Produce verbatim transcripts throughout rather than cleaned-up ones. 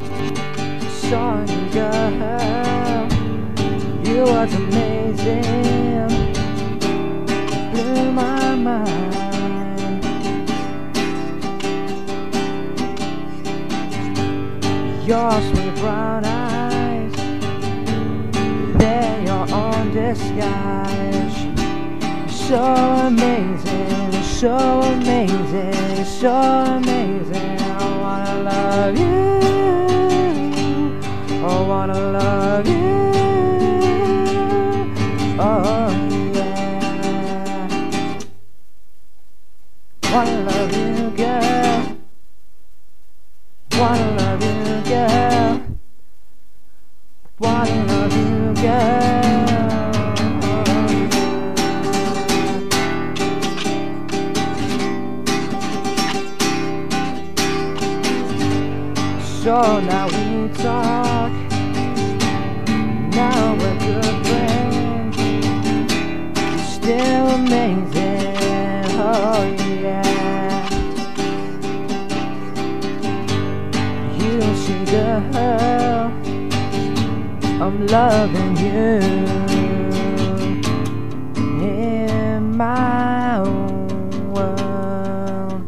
Saw you, girl, you was amazing, blew my mind. Your sweet brown eyes, they're your own disguise. So amazing, so amazing, so amazing. I wanna love you, I wanna love you, oh yeah. Wanna love you, girl, wanna love you, girl, wanna love you, girl. So now we talk, now we're good friends. You're still amazing, oh yeah. You see, girl, I'm loving you in my own world.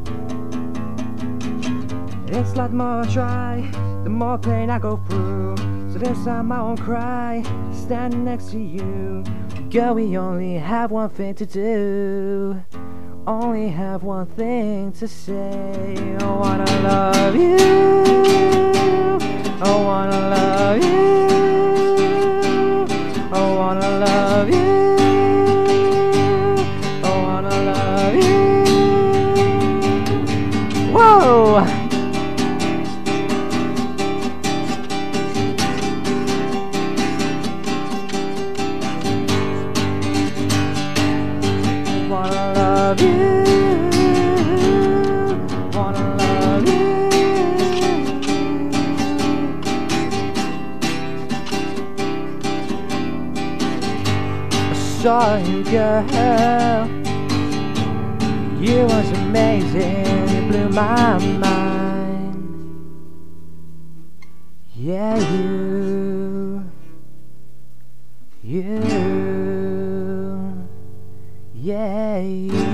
It's like the more I try, the more pain I go through. So this time I won't cry, standing next to you. Girl, we only have one thing to do, only have one thing to say. I wanna love you, I wanna love you, I wanna love you, I wanna love you. Whoa! Wanna love you, wanna love you. I saw you, girl, you was amazing, you blew my mind. Yeah, you, you, yeah, you.